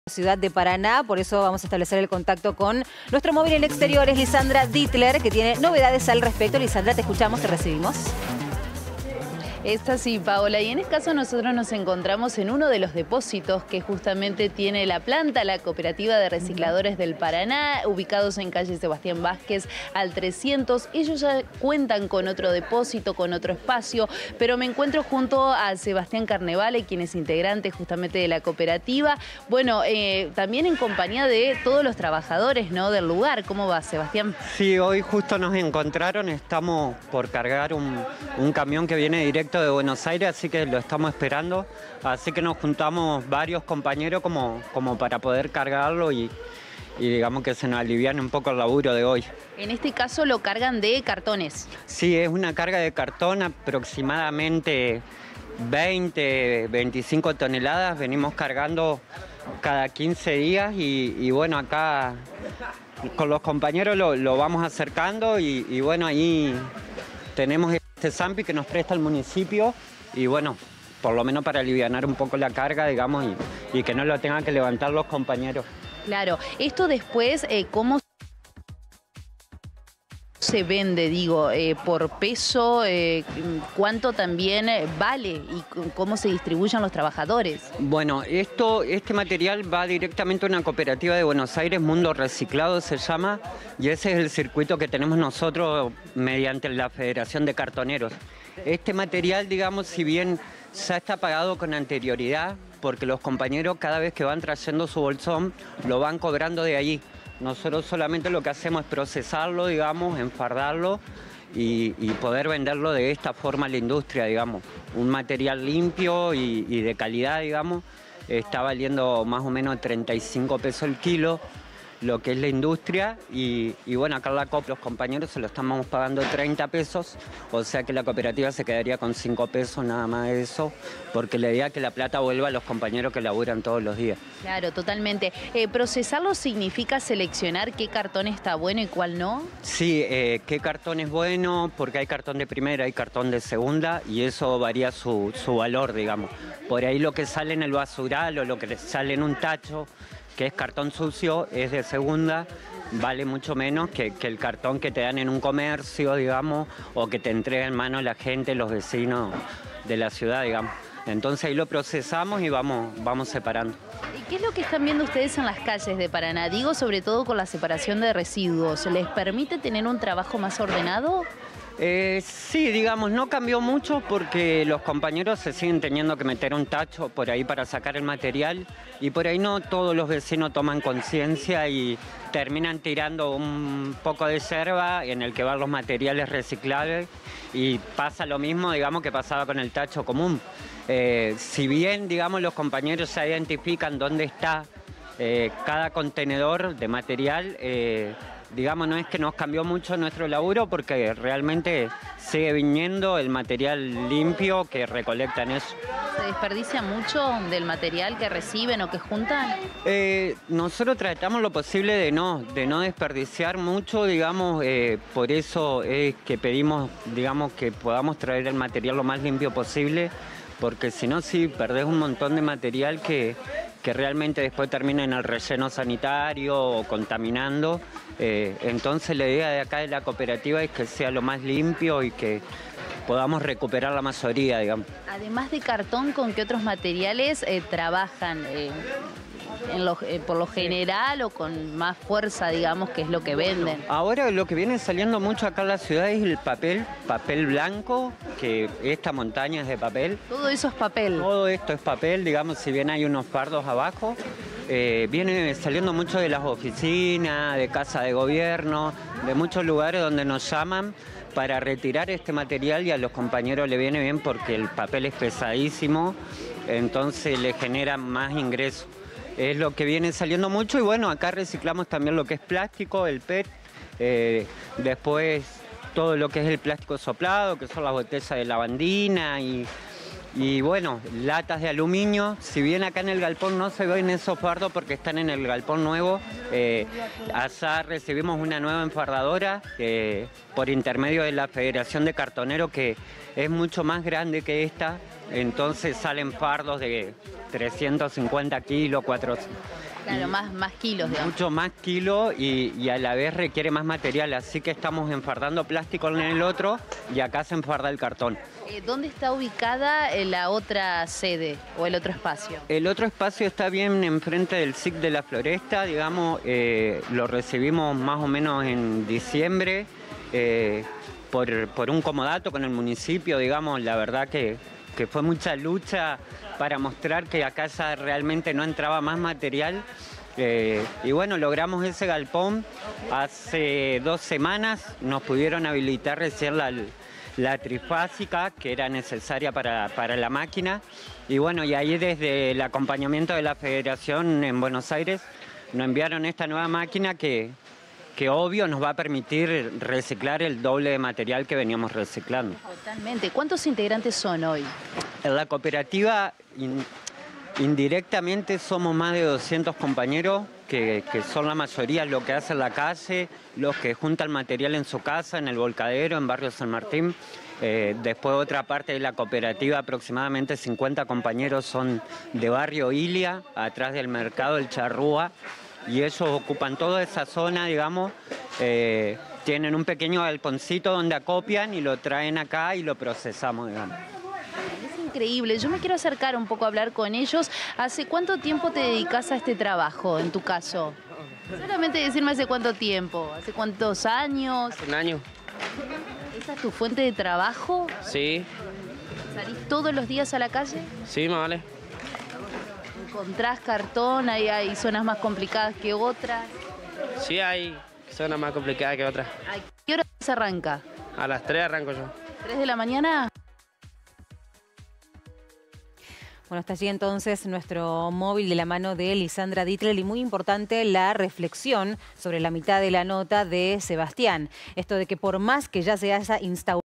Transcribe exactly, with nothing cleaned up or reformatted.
Ciudad de Paraná, por eso vamos a establecer el contacto con nuestro móvil en exteriores, Lisandra Dittler, que tiene novedades al respecto. Lisandra, te escuchamos, te recibimos. Es así, Paola, y en este caso nosotros nos encontramos en uno de los depósitos que justamente tiene la planta, la Cooperativa de Recicladores del Paraná, ubicados en calle Sebastián Vázquez al trescientos. Ellos ya cuentan con otro depósito, con otro espacio, pero me encuentro junto a Sebastián Carnevale, quien es integrante justamente de la cooperativa. Bueno, eh, también en compañía de todos los trabajadores, ¿no?, del lugar. ¿Cómo va, Sebastián? Sí, hoy justo nos encontraron, estamos por cargar un, un camión que viene directo de Buenos Aires, así que lo estamos esperando, así que nos juntamos varios compañeros como, como para poder cargarlo y, y digamos que se nos aliviane un poco el laburo de hoy. En este caso lo cargan de cartones. Sí, es una carga de cartón aproximadamente veinte, veinticinco toneladas, venimos cargando cada quince días y, y bueno, acá con los compañeros lo, lo vamos acercando y, y bueno, ahí tenemos este Zampi que nos presta el municipio y bueno, por lo menos para alivianar un poco la carga, digamos, y, y que no lo tengan que levantar los compañeros. Claro, esto después, eh, ¿cómo se vende, digo, eh, por peso? Eh, ¿Cuánto también vale y cómo se distribuyen los trabajadores? Bueno, esto, este material va directamente a una cooperativa de Buenos Aires, Mundo Reciclado se llama, y ese es el circuito que tenemos nosotros mediante la Federación de Cartoneros. Este material, digamos, si bien ya está pagado con anterioridad, porque los compañeros cada vez que van trayendo su bolsón, lo van cobrando de allí. Nosotros solamente lo que hacemos es procesarlo, digamos, enfardarlo y, y poder venderlo de esta forma a la industria, digamos. Un material limpio y, y de calidad, digamos, está valiendo más o menos treinta y cinco pesos el kilo, lo que es la industria, y, y bueno, acá en la C O P los compañeros se lo estamos pagando treinta pesos, o sea que la cooperativa se quedaría con cinco pesos nada más de eso, porque la idea es que la plata vuelva a los compañeros que laburan todos los días. Claro, totalmente. Eh, ¿Procesarlo significa seleccionar qué cartón está bueno y cuál no? Sí, eh, qué cartón es bueno, porque hay cartón de primera, hay cartón de segunda, y eso varía su, su valor, digamos. Por ahí lo que sale en el basural o lo que sale en un tacho, que es cartón sucio, es de segunda, vale mucho menos que, que el cartón que te dan en un comercio, digamos, o que te entrega en mano la gente, los vecinos de la ciudad, digamos. Entonces ahí lo procesamos y vamos, vamos separando. ¿Y qué es lo que están viendo ustedes en las calles de Paraná? Digo, sobre todo con la separación de residuos. ¿Les permite tener un trabajo más ordenado? Eh, sí, digamos, no cambió mucho porque los compañeros se siguen teniendo que meter un tacho por ahí para sacar el material y por ahí no todos los vecinos toman conciencia y terminan tirando un poco de yerba en el que van los materiales reciclables y pasa lo mismo, digamos, que pasaba con el tacho común. Eh, si bien, digamos, los compañeros se identifican dónde está eh, cada contenedor de material, eh, digamos, no es que nos cambió mucho nuestro laburo porque realmente sigue viniendo el material limpio que recolectan eso. ¿Se desperdicia mucho del material que reciben o que juntan? Eh, nosotros tratamos lo posible de no, de no desperdiciar mucho, digamos, eh, por eso es que pedimos, digamos, que podamos traer el material lo más limpio posible, porque si no, sí, perdés un montón de material que, que realmente después termina en el relleno sanitario o contaminando. Eh, entonces la idea de acá de la cooperativa es que sea lo más limpio y que podamos recuperar la mayoría, digamos. Además de cartón, ¿con qué otros materiales eh, trabajan? Eh, en lo, eh, por lo general o con más fuerza, digamos, que es lo que venden. Ahora lo que viene saliendo mucho acá en la ciudad es el papel, papel blanco, que esta montaña es de papel. Todo eso es papel. Todo esto es papel, digamos, si bien hay unos fardos abajo. Eh, viene saliendo mucho de las oficinas, de casa de gobierno, de muchos lugares donde nos llaman para retirar este material y a los compañeros le viene bien porque el papel es pesadísimo, entonces le generan más ingresos. Es lo que viene saliendo mucho y bueno, acá reciclamos también lo que es plástico, el P E T, eh, después todo lo que es el plástico soplado, que son las botellas de lavandina y, y bueno, latas de aluminio. Si bien acá en el galpón no se ven esos fardos porque están en el galpón nuevo, eh, allá recibimos una nueva enfardadora eh, por intermedio de la Federación de Cartoneros que es mucho más grande que esta, entonces salen fardos de trescientos cincuenta kilos, cuatrocientos. Claro, más, más kilos, digamos. Mucho más kilo y, y a la vez requiere más material, así que estamos enfardando plástico en el otro y acá se enfarda el cartón. Eh, ¿Dónde está ubicada eh, la otra sede o el otro espacio? El otro espacio está bien enfrente del S I C de la Floresta, digamos, eh, lo recibimos más o menos en diciembre eh, por, por un comodato con el municipio, digamos, la verdad que, que fue mucha lucha para mostrar que acá ya realmente no entraba más material. Eh, y bueno, logramos ese galpón. Hace dos semanas nos pudieron habilitar recién la, la trifásica que era necesaria para, para la máquina. Y bueno, y ahí desde el acompañamiento de la Federación en Buenos Aires nos enviaron esta nueva máquina que, que obvio nos va a permitir reciclar el doble de material que veníamos reciclando. Totalmente. ¿Cuántos integrantes son hoy? En la cooperativa in, indirectamente somos más de doscientos compañeros que, que son la mayoría lo que hacen la calle, los que juntan material en su casa, en el volcadero, en Barrio San Martín. Eh, después otra parte de la cooperativa, aproximadamente cincuenta compañeros son de Barrio Ilia, atrás del mercado El Charrúa, y ellos ocupan toda esa zona, digamos. Eh, tienen un pequeño galponcito donde acopian y lo traen acá y lo procesamos, digamos. Increíble, yo me quiero acercar un poco a hablar con ellos. ¿Hace cuánto tiempo te dedicas a este trabajo, en tu caso? Solamente decirme hace cuánto tiempo, hace cuántos años. Un año. ¿Esa es tu fuente de trabajo? Sí. ¿Salís todos los días a la calle? Sí, más vale. ¿Encontrás cartón? ¿Hay, hay zonas más complicadas que otras? Sí, hay zonas más complicadas que otras. ¿A qué hora se arranca? A las tres arranco yo. ¿tres de la mañana? Bueno, hasta allí entonces nuestro móvil de la mano de Lisandra Dittler y muy importante la reflexión sobre la mitad de la nota de Sebastián. Esto de que por más que ya se haya instaurado